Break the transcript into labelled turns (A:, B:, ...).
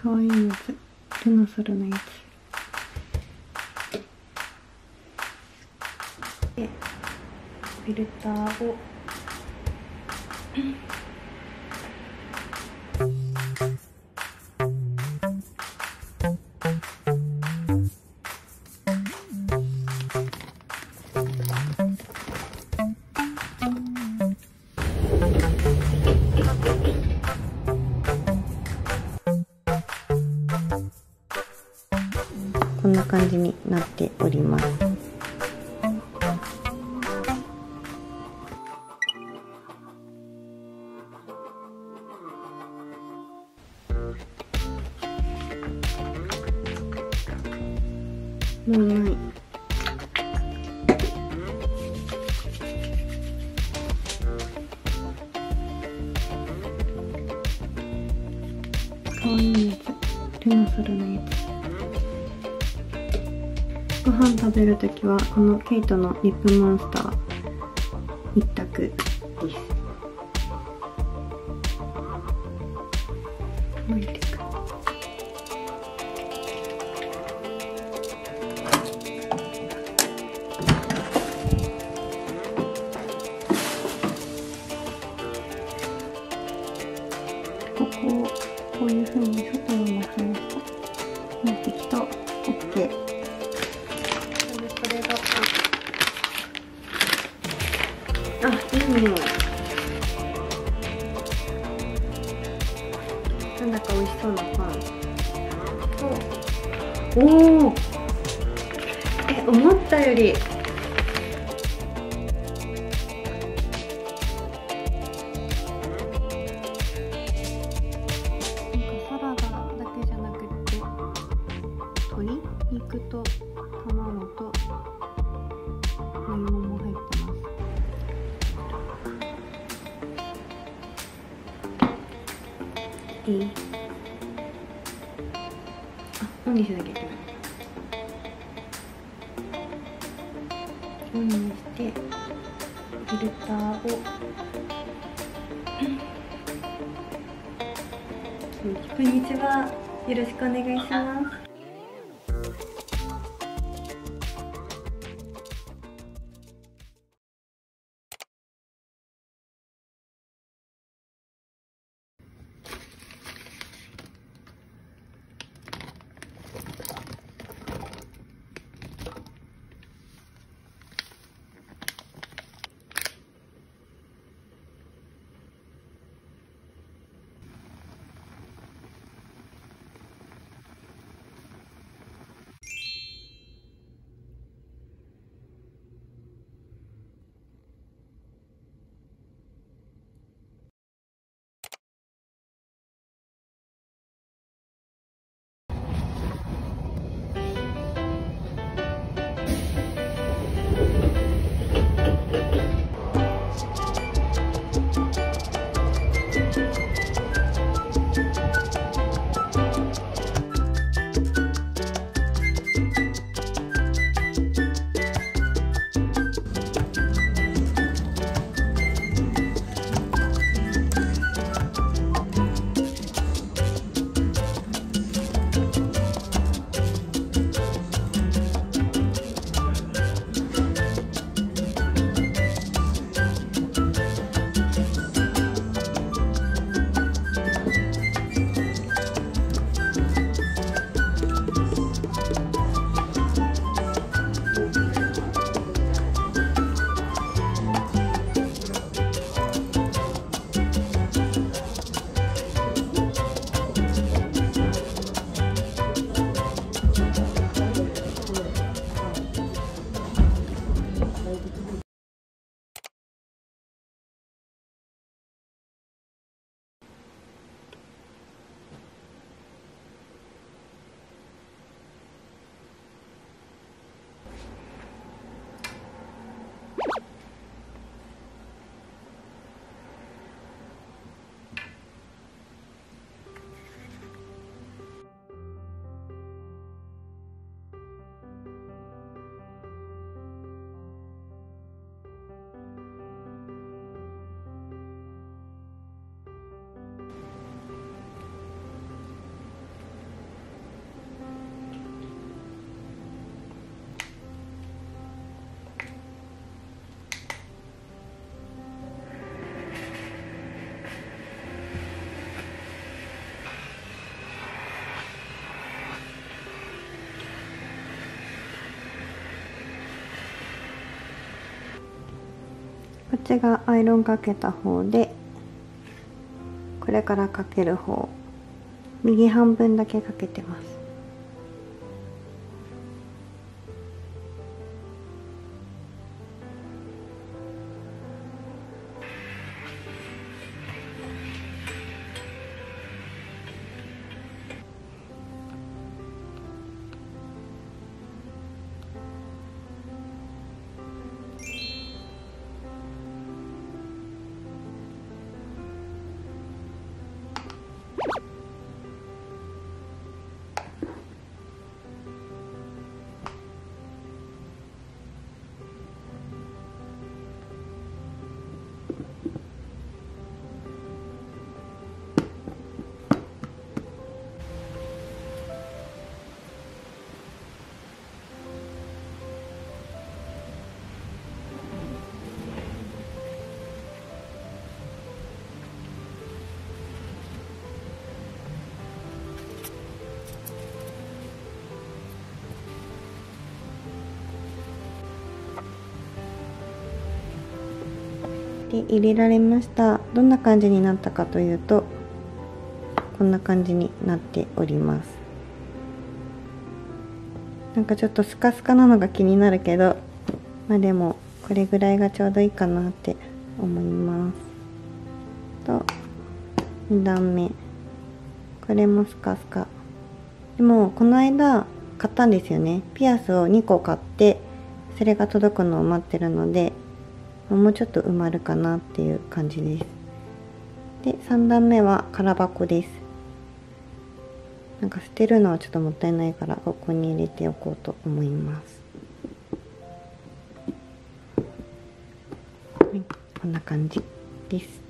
A: かわいいやつ、ルナソルのやつで、フィルターをこんな感じになっております。もうない。かわいいやつ、ルナソルのやつ。ご飯食べるときはこのケイトのリップモンスター一択です。置いてく。ここをこういう風に外に出しました。もう適当 OK。これがいい匂い。なんだか美味しそうなパンと、おお、思ったよりサラダだけじゃなくて鶏肉と卵とお芋も入ってます。いい？オンにしなきゃいけない。オンにしてフィルターをこんにちは。よろしくお願いします。 ちがアイロンかけた方で、これからかける方、右半分だけかけてます。で入れられました。どんな感じになったかというと、こんな感じになっております。なんかちょっとスカスカなのが気になるけど、まあでもこれぐらいがちょうどいいかなって思います。と2段目、これもスカスカ。でもこの間買ったんですよね。ピアスを2個買って、それが届くのを待ってるので、もうちょっと埋まるかなっていう感じです。で3段目は空箱です。なんか捨てるのはちょっともったいないから、ここに入れておこうと思います。はい、こんな感じです。